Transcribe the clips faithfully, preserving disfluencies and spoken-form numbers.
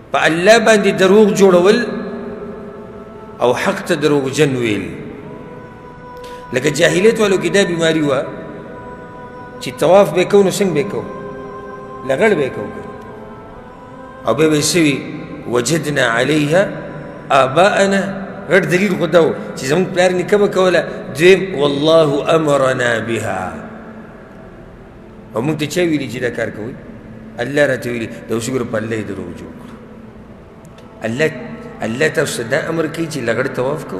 په الله باندې دروغ جوړول او حق ته دروغجن ویل. لکه جاهلیت والو کې دا بیماري وه چې طواف به یې کوو نو څنګه به یې کوو؟ لغړ به یې کوو او بیا به یې څه وي وجدنا علیها آباءنا. غټ دلیل خو دا و چې زموږ پلار نیکه به کوله. دویم والله امرنا بها. او موږ ته چا ویلي چې دا کار کوئ؟ الله راته ویلي. دا اوس ګوره په الله یې دروغ جوړ کړو. الله الله تاسو ته دا امر کوي چې لغړ طواف کوو؟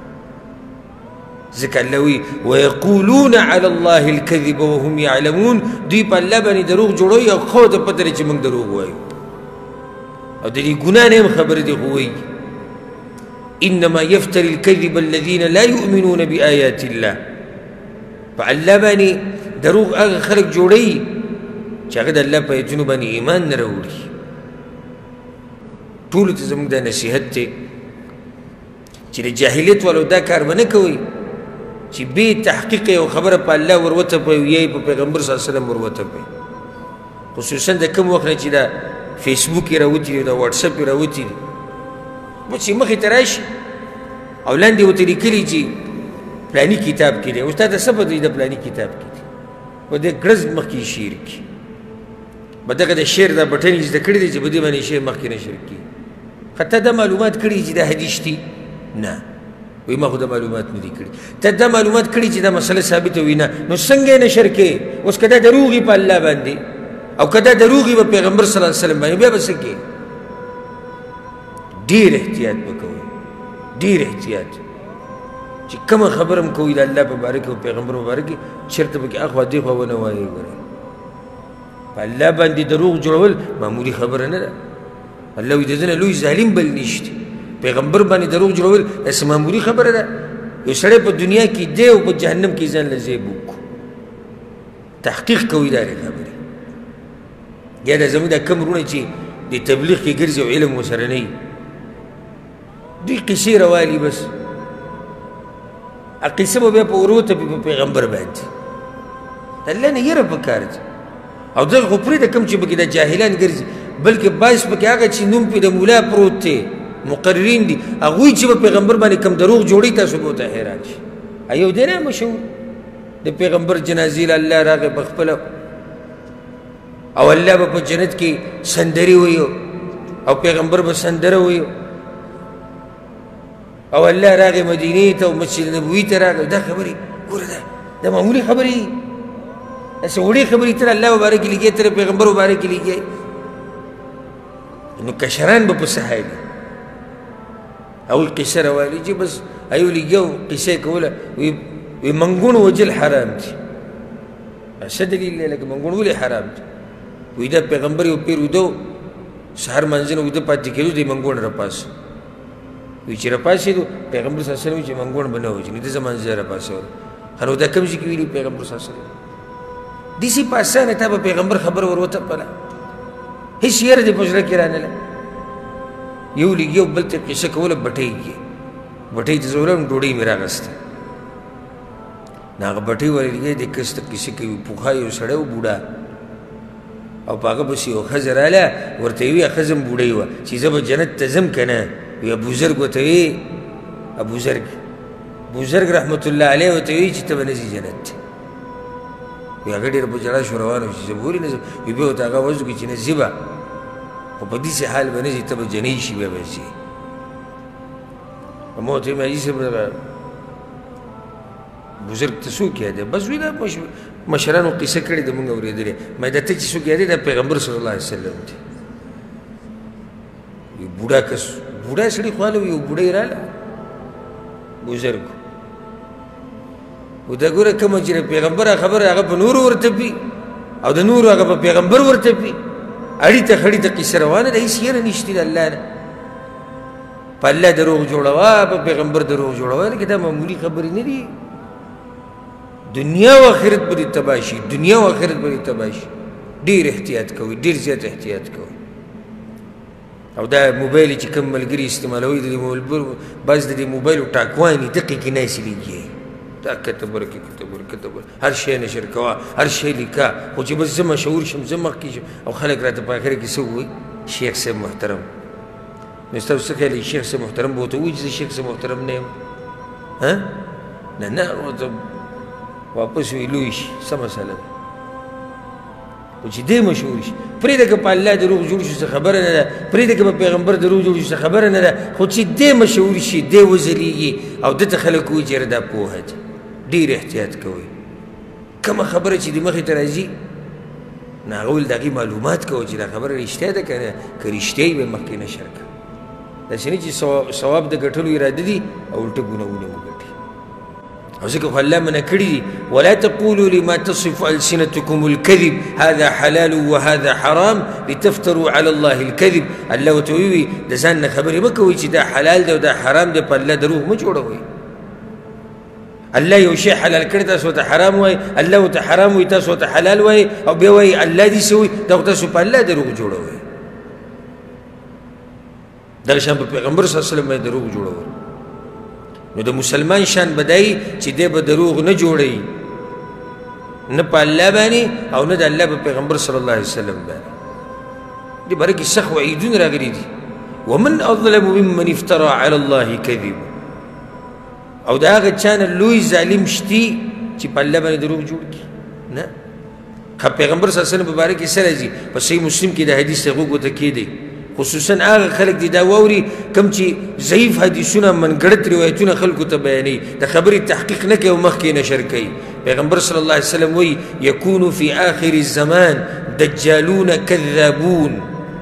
ځکه الله وی ویقولون علی الله الکذب وهم یعلمون. دوی په الله باندې دروغ جوړوي او خو ته پته لري چې موږ دروغ وایو او د دې ګناه نه هم خبرې دي خو وایي. انما یفتری الکذب الذین لا یؤمنون بآیات الله. په الله باندې دروغ هغه خلک جوړوي چې هغه د الله په ایتونو باندې ایمان نه راوړي. ټولو ته زموږ دا نصیحت دی چې د جاهلیت والو دا کار به نه کوئ چې بې تحقیق یو خبره په الله وروتپئ یا یې په پیغمبر صلی الله علیه وسلم وروتپئ. خصوصا د کوم وخت نه چې دا فیسبوک یې راوتي دي، دا واټساپ یې راوتي دي، نو چې مخې ته راشي او لاندې ورته لیکلي چې فلاني کتاب کې دی. اوس تا ته څه پته وي د فلاني کتاب کې دی؟ په دې ګړز مخکې شعر کړي. به دغه د شعر دا بټن یې زده کړي دی چې په دې باندې شعر مخکې نشر کړي. خو تا دا معلومات کړي چې دا حدیث دي؟ نه، وی ما خو دا معلومات نه دي کړي. ته دا معلومات کړي چې دا مسله ثابته وي؟ نه. نو څنګه یې نشر کې؟ اوس که دا دروغ وي په الله باندې او که دا دروغ وي په پیغمبر صلی الله علیه وسلم باندې، بیا به څه کې؟ ډېر احتیاط به کوئ، ډېر احتیاط چې کومه خبره هم کوئ د الله په باره کې او پیغمبر په باره کې چېرته پکې اخوا دېخوا ونه وایئ. ګورئ په الله باندې دروغ جوړول معمولي خبره نه ده. الله وایي د ده نه لوی ظالم بل نشته. پیغمبر باندې دروغ جوړول داسې معمولي خبره ده؟ یو سړی په دنیا کې دی او په جهنم کې ځان له ځای بوکو. تحقیق کوئ د هرې خبرې. یا دا زموږ دا کم وروڼه چې د تبلیغ کې ګرځي او علم ورسره نه وي، دوی قصې روالي بس. هغه قصه به بیا په وروتپي په پیغمبر باندې. د الله نه یره پکار ده. او دغه خو پرېږده کوم چې پکې دا جاهلان ګرځي، بلکې بعض پکې هغه چې نوم پې د مولا پروت دی، مقررین دي، هغوی چې په پیغمبر باندې کم دروغ جوړوي تاسو به ورته حیران شي. یو دی نه مشهور د پیغمبر جنازې له الله راغی په خپله او الله به په جنت کې سندرې ویو او پیغمبر به سندره ویو او الله راغی مدینې ته او مسجد نبوي ته راغی. دا خبرې ګوره دا دا معمولي خبرې دي، داسې وړې خبرې تر الله مبارک کې لګي، تر پیغمبر مبارک کې لګي. نو کشران به په څه حال وي؟ او قصه روالي چې بس ایو لګیو قصه کوله وی وی منګون وجل حرام دي. څه دلیل دی؟ لکه منګون ولې حرام دي؟ وی دا پیغمبر یو پیر ودو سهار منځنه وده پاتې کېدو دی منګون راپاس. وی چې راپاسېدو پیغمبر صلی الله علیه وسلم چې منګون به نه وځي، نو ده زه منځه راپاسول. نو دا کوم ځای کې ویلي پیغمبر صلی الله علیه وسلم؟ داسې په اسانه تا به پیغمبر خبره ور وتپله، هېڅ یره دې په زړه کې رانله. یو لګي او بل ته قصه کوله بټۍ کې، بټۍ ته زه ولاړم ډوډۍ مې راغسته. نو هغه بټۍ ولې لګي دې کس ته قصه کوي. پوخا یو سړی و بوډا او په هغه پسې یو ښځه راله، ورته یې وي ښځه هم بوډۍ وه چې زه به جنت ته ځم که نه؟ وی ابوزرګ ورته وی ابوزرګ ابوزرګ رحمتالله علیه ورته وی چې ته به نه ځې جنت ته. وی هغه ډېره په ژړا شو روانه شو چې زه به ولې نه ځم؟ وی بیا ورته هغه آواز وکړي چې نه ځې به، خو په داسې حال به نه ځې، ته به جنۍ شي بیا به ځې. ما ورته ویم حاجي صاحب بزرګ ته څوک یادوي؟ بس وی دا مشرانو قصه کړې ده مونږ اورېدلې. ما دا ته چې څوک یادوي؟ دا پیغمبر صلی الله علیه وسلم دی. وی بوډا کس بوډا سړي خواله وي، یو بوډۍ راله بزرګ و دا ګوره کومه چې د پیغمبر خبره هغه په نورو ورتپي او د نورو هغه په پیغمبر ورتپي. اړې ته خړې ته قصه روانه ده، هېڅ یره نشته د الله نه. په الله دروغ جوړوه، په پیغمبر دروغ جوړوه، لکه دا معمولي خبرې نه دي. دنیا و آخرت به دې تباه شي، دنیا و آخرت به دې تباه شي. ډېر احتیاط کوئ، ډېر زیات احتیاط کوئ. او دا موبایل چې کوم ملګري استعمالوي، د دې موبایل بعض د دې موبایلو ټاکوانې دقې کې ناسې لګي، دا کته برکې کته بر کته بر هر شی نشر کوه، هر شی لیکه، خو چې بس زه مشهور شم، زه مخکې شم او خلک راته په آخر کې څه ووایي؟ شیخ صاحب محترم نو ستاسو څه خیال شیخ سے محترم به ورته ووایي چې زه شیخ سے محترم نه یم ها نه نه ورته واپس وی لوی شي څه مسله ده خو چې دی مشهور شي پرېږده که په الله دروغ جوړ شي څه خبره نه ده پرېږده که په پیغمبر دروغ جوړ شي څه خبره نه ده خو چې دی مشهور شي دی وځلیږي او دته خلک وایي چې یاره دا پوهه ده ډېر احتیاط کوئ کومه خبره چې د مخې ته راځي نو هغه ول د هغې معلومات کوه چې دا خبره رښتیا ده که نه که رښتیا یي به مخکې نشر کړه داسې نه چې ثواب د ګټلو اراده دي او الټه ګناهونه وګټي او ځکه خو الله منع کړي دي ولا تقولوا لما تصف ألسنتكم الكذب هذا حلال وهذا حرام لتفتروا على الله الكذب الله ورته وایي د ځان نه خبرې مه کوئ چې دا حلال دی او دا حرام دی په الله دروغ مه جوړوئ الله یو شی حلال کړی تاسو ورته حرام وایي الله ورته حرام وایي تاسو ورته حلال وایي او بیا وایي الله دې څه وایي دا خو تاسو په الله دروغ جوړوئ دغه شان په پیغمبر صلی الله علیه وسلم باندې دروغ جوړول نو د مسلمان شان بدای چې دی به دروغ نه جوړوي نه په الله باندې او نه د الله په پیغمبر صلی الله علیه وسلم باندې دې باره کې سخت وعیدونه راغلي دي ومن اظلم ممن افترى على الله کذب او د هغه چا نه لوی ظالم شتي چې په الله باندې دروغ جوړ کړي نه خو پیغمبر صلی الله علیه وسلم په باره کې څه راځي په صحیح مسلم کې د حدیث ته غوږ ورته کېدی خصوصا هغه خلک دي دا واوري کوم چې ضعیف حدیثونه منګړت روایتونه خلکو ته بیانوي د خبرې تحقیق نه کوي او مخکې نشر کوي پیغمبر صلی الله علیه وسلم وایي یکون فی آخر الزمان دجالون کذابون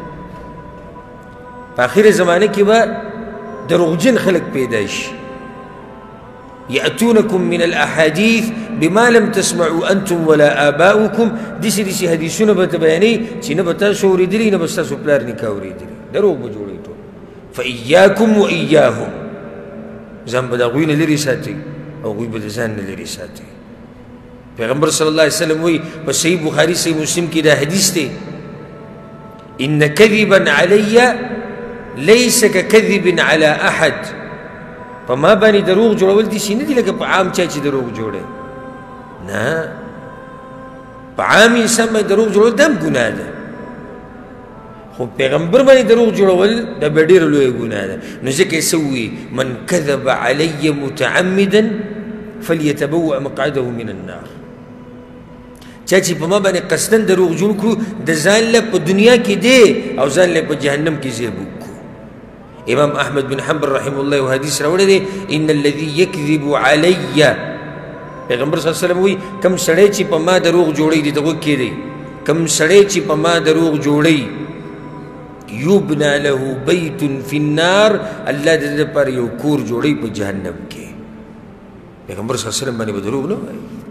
په آخر زمانه کې به دروغجن خلک پیدا شي يأتونكم من الأحاديث بما لم تسمعوا أنتم ولا آباؤكم ديسي ديسي حديثونه بتبياني چې نه به تاسو اورېدلي نه به ستاسو پلار نیکه اورېدلي دروغ به جوړوي ټول فإياكم وإياهم ځان به د هغوی نه لرې ساتئ او هغوی به د ځان نه لرې ساتئ پیغمبر صلی الله علیه وسلم وایي په صحیح بخاري صحیح مسلم کې دا حدیث دی إن كذبا علي ليس ككذب على أحد په ما باندې دروغ جوړول داسې نه دي لکه په عام چا چې دروغ جوړی نه په عام انسان باندې دروغ جوړول دا هم ګناه ده خو پیغمبر باندې دروغ جوړول دا به ډېره لویه ګناه ده نو ځکه یې څه ووایي من کذب علی متعمدا فلیتبوأ مقعده من النار چا چې په ما باندې قصدن دروغ جوړ کړو د ځان له په دنیا کې دی او ځان له په جهنم کې ځای به امام احمد بن حنبل رحمه الله حدیث راوړی دی ان الذي يكذب علي پیغمبر صلی الله علیه وسلم وی کم سړی چې په ما دروغ جوړی دی دغه کې دی کم سړی چې په ما دروغ جوړی یبنى له بیت فی النار الله دې پر یو کور جوړی په جهنم کې پیغمبر صلی الله علیه وسلم باندې دروغ نه وایي